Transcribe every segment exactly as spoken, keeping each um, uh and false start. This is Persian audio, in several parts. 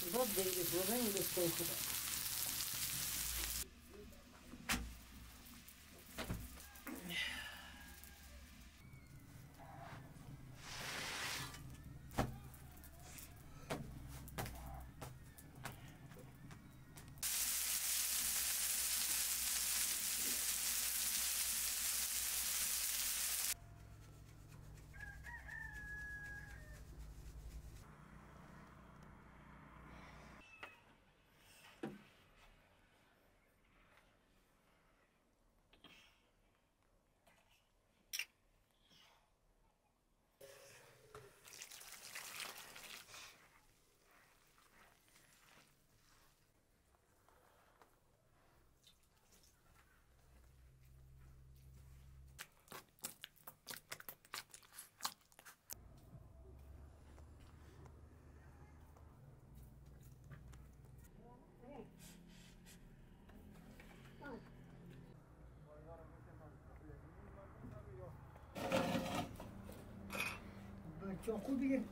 Вот да и глаза не достают сюда. Çok خوبیه.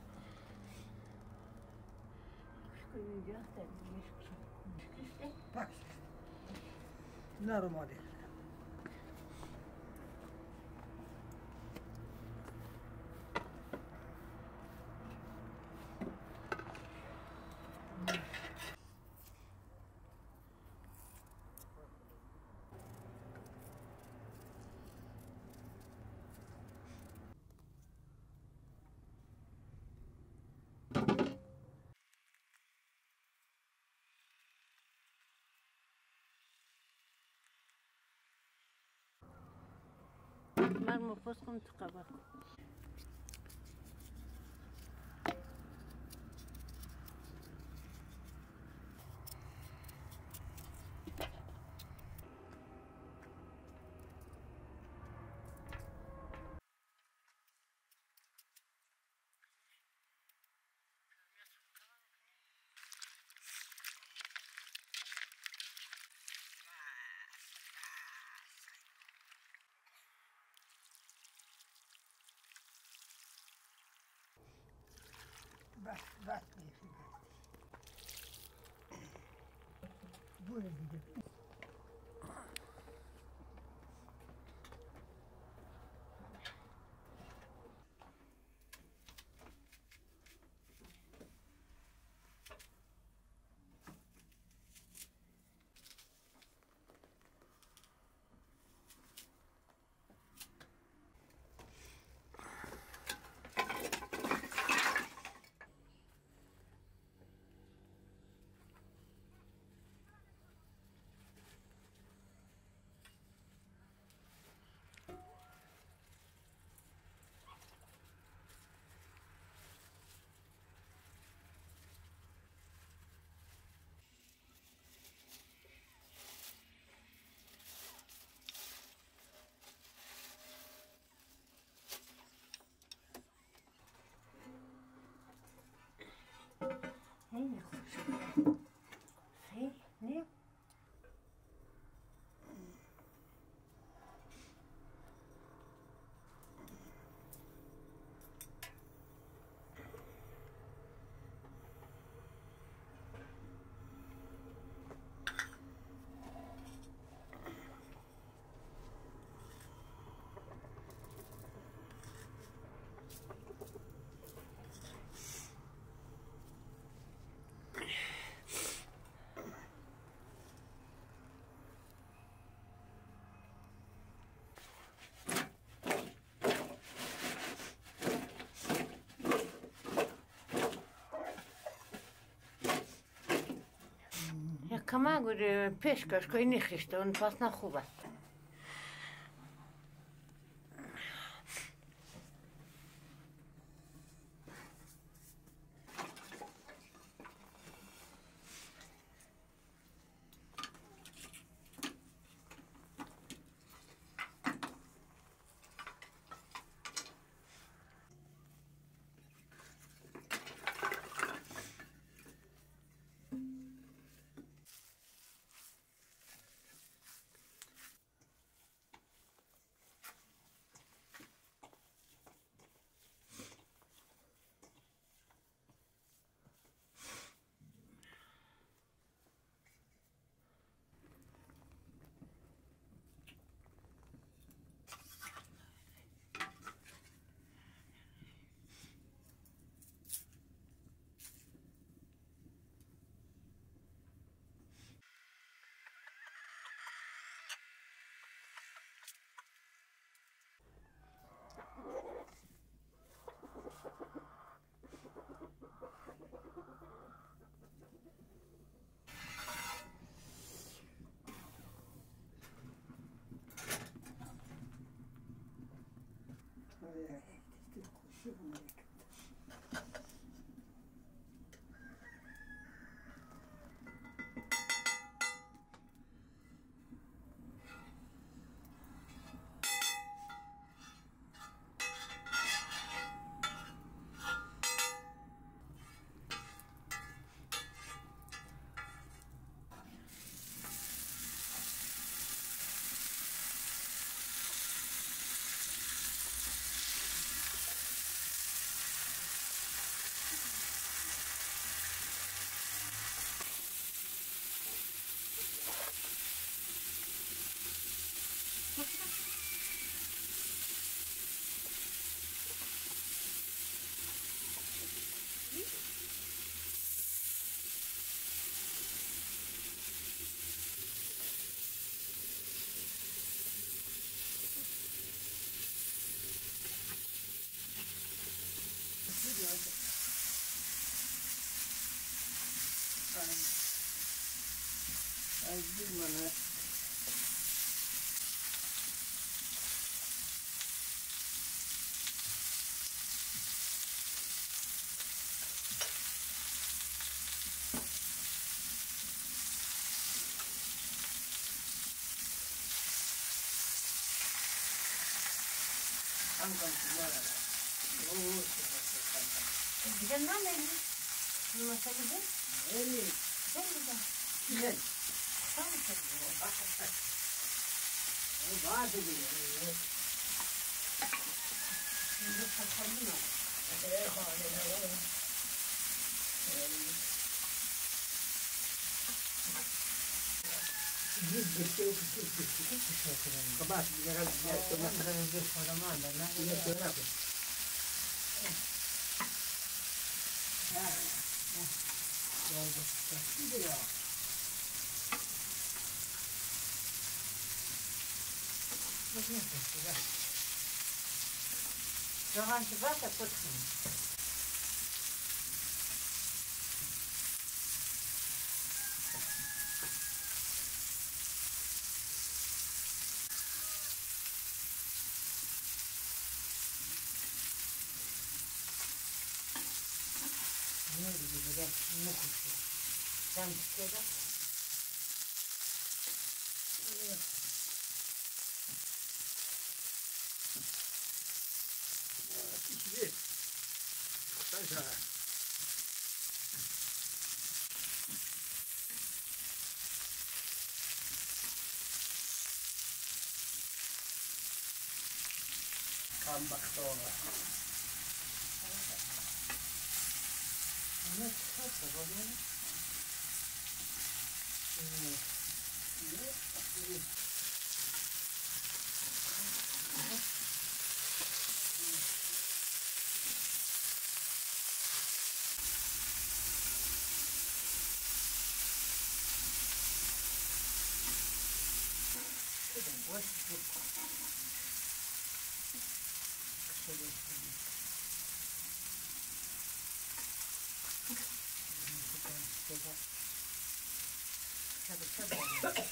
Bak. Normal. من مفروض کنم تو قبر بس بس میشه دوره دیگه خیلی خوش خیلی نه Kama göre peşkaş koy ne işte onun pasna خوبه Ay, bilmem. Kankam kumara. Oo, kankam. Güzel ne anlayın? Nasıl güzel? Evet. Güzel güzel. Güzel. Tamam güzel. O bazı bir. Şimdi sakallı mı? Ee, hane. Yüz beşte yok. Kapat. Biraz biraz sonra. Ben bir sorama da ne? Biraz sonra yapın. Ha. Oldu. Şimdi ya. Nasıl yapıyorsun? Soğan çıkarsa kutsun. Ne diyeceğim? Ne kutsun? Sen tutuyorsun. İşte. Sen sana. Kan bak sonra. Ne çıkarsa böyle. Evet. Evet. Boş bir şöyle tabii tabii.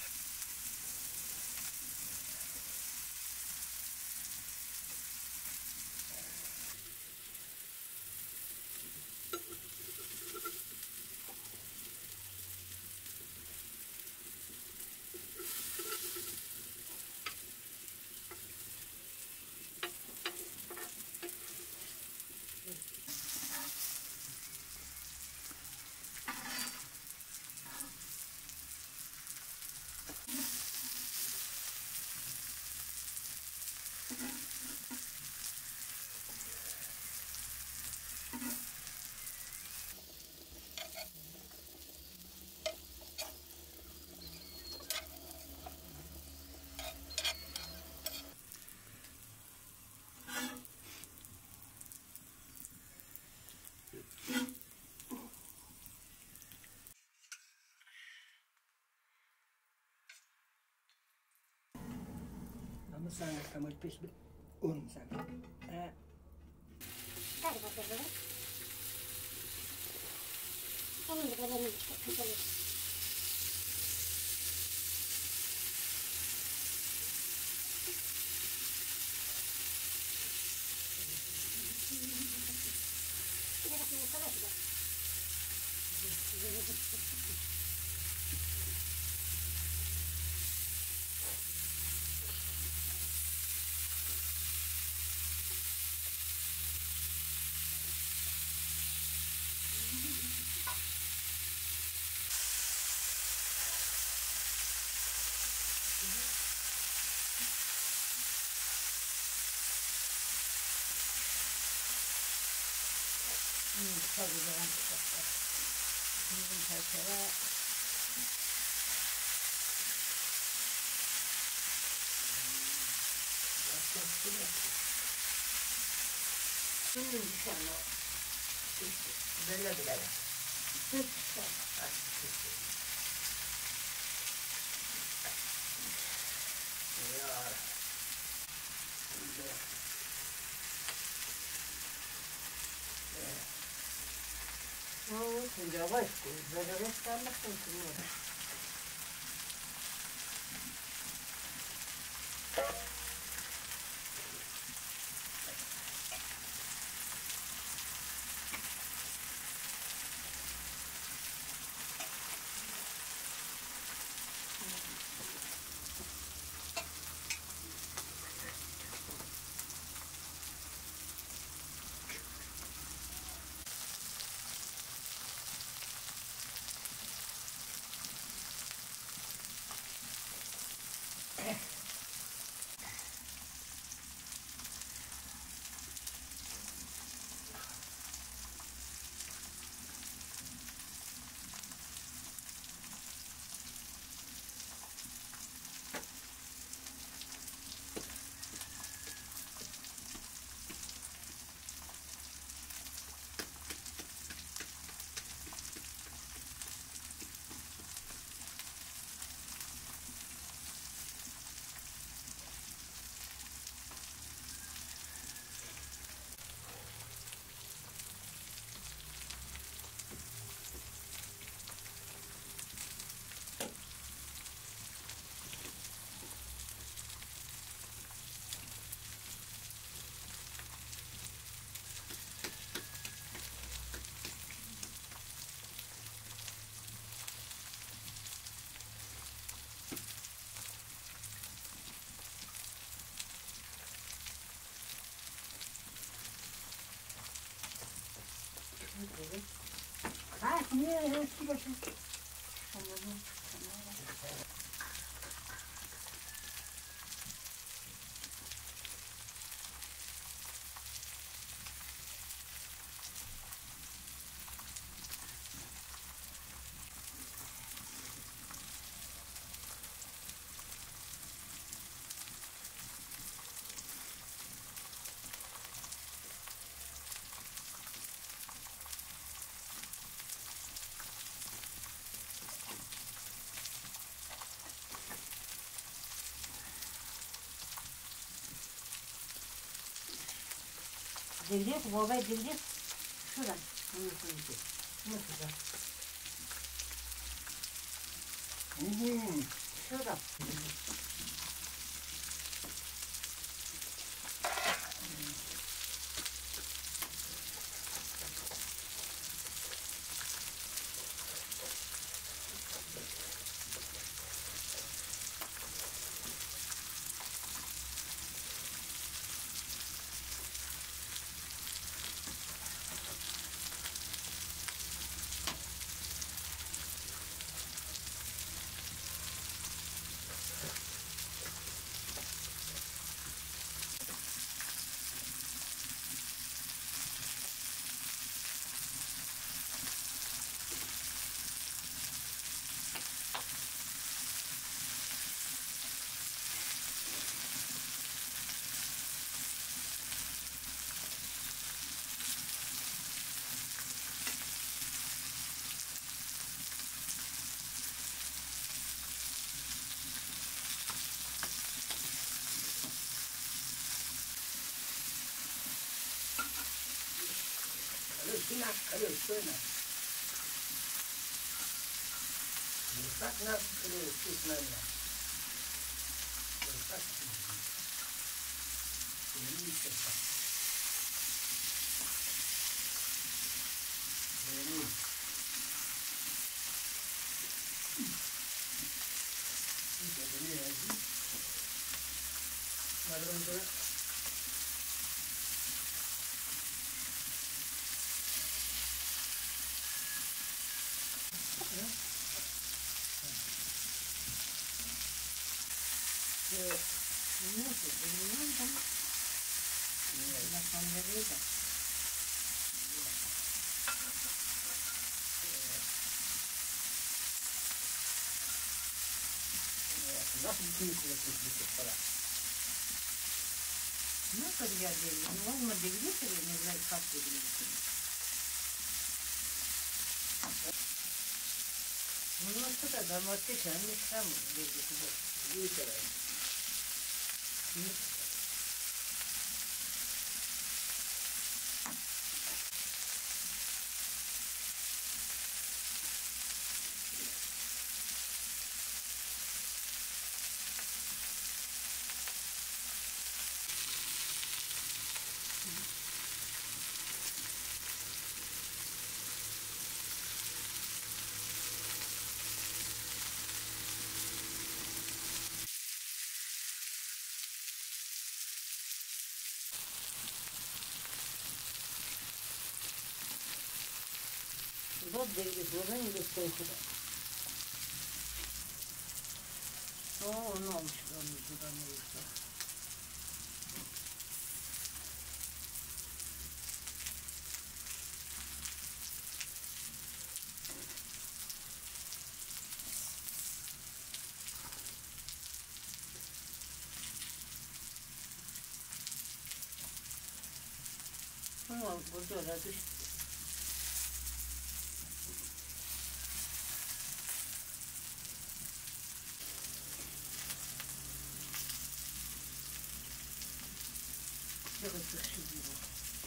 Ama sana kamar peş bir un sana. Ha. Hadi bakalım. Onun da böyle bir kapalı. Bir de bakayım kolay da. Tabii ben çıkarsa. Bizim çerçeve Şimdi inşallah. Böyle bile. Süt Ya. No, tendrá vasco, pero está más continuada. Ah, comida de los chicos. Dildik, baba dildik. Şuradan. Bunu koyacağız. Nasıl da? Hmm. Şuradan. Sina, kalau sina. Lepas nak kena sebenarnya. Lepas ini cepat. Ini. Ini jadi lagi. Baru untuk No sé, pero no está. La pandereta. nasıl bir kıyıklı para? Nasıl bir yer değil? Ne olmadı biliyorsa ne güzel kalk edebilirsin. Bunu da damatlı kendi tam bilgisi bu. İyi kadar. خدا دیگه دوره میگفته خدا آه نام شده میگودا میگودا اما بزرگ دوست Biraz sıkışıyor.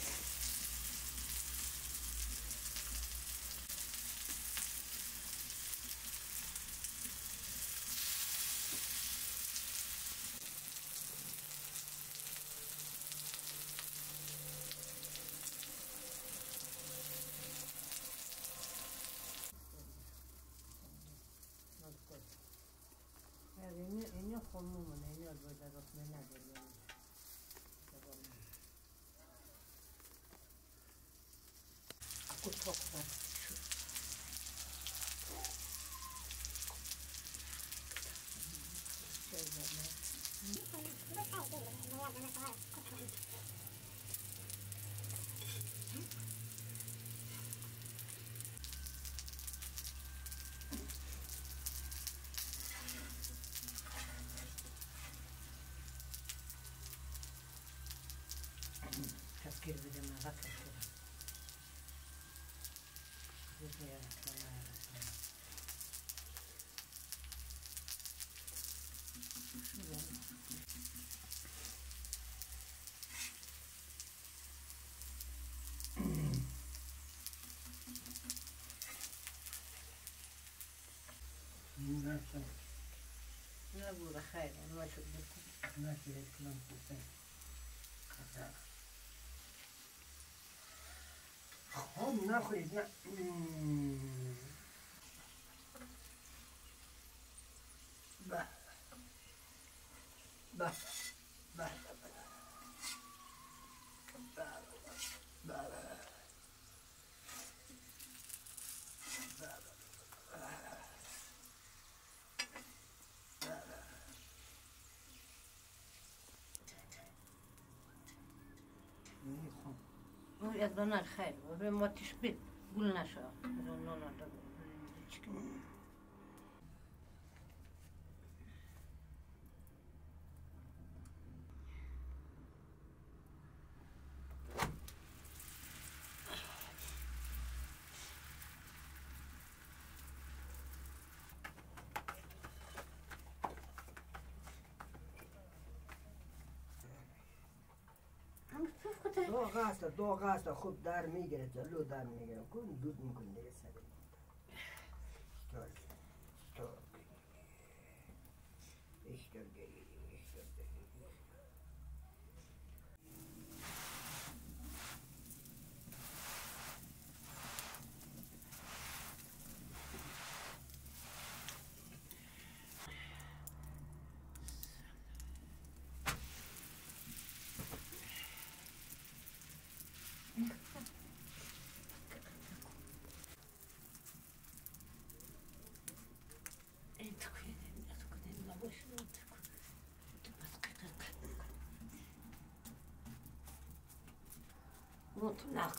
Yani ini konu mu ne ne böyle bakma ne diyor. Kutok var. Şey var ne? Tezkir bir de merak ettim. Güzel yapma. نه بوده خیلی ما شد بکن نه که کنم بسن خب نخورید نه به به به یک دانه خیلی بود ما تشبیه گل نشد نه نه نه داغ است داغ است خوب در میگیره جلو در میگیره کن دود میکن دیگه سر اشتر اشتر اشتر اشتر مطلق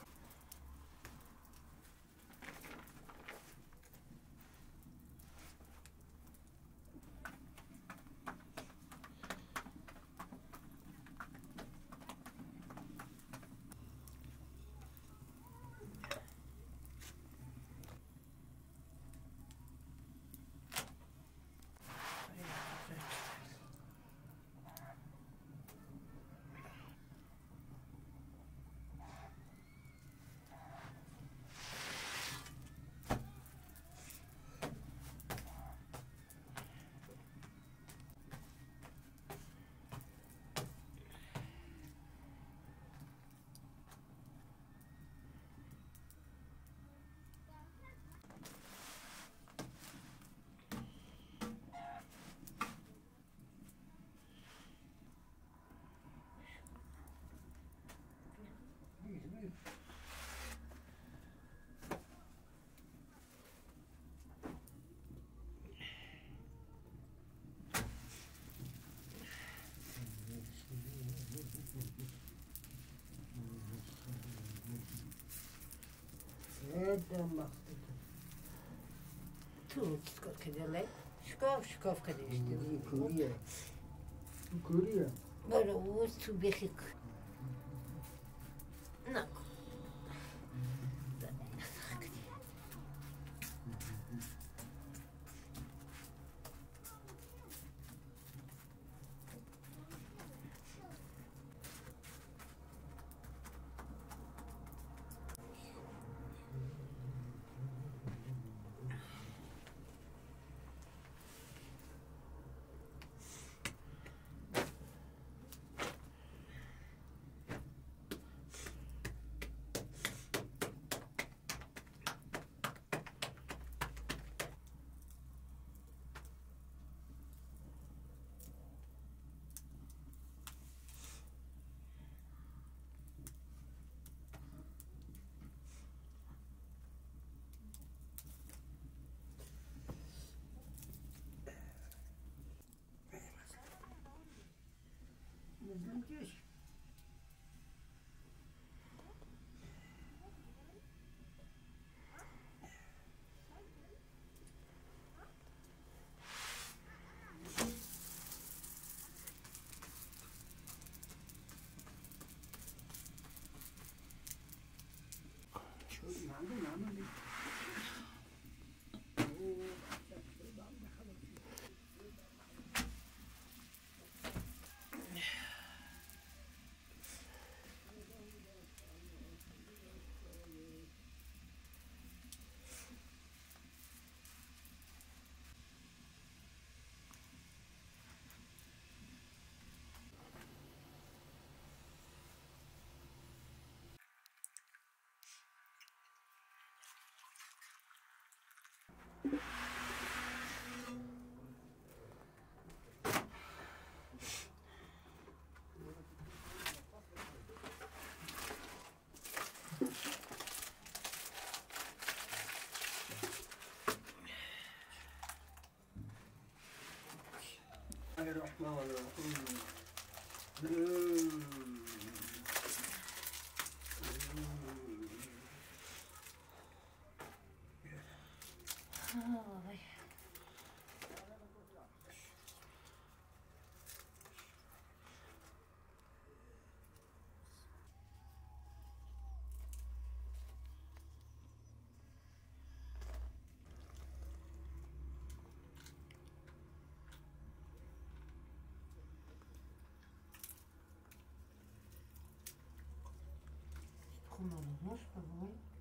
ادم مخصوص تو چیکار کردی؟ شکاف شکاف کردیش دیدی. کوریه کوریه برو وز تو بخی نه نزدیکش الرحمن الرحیم خونه رو نش بگوی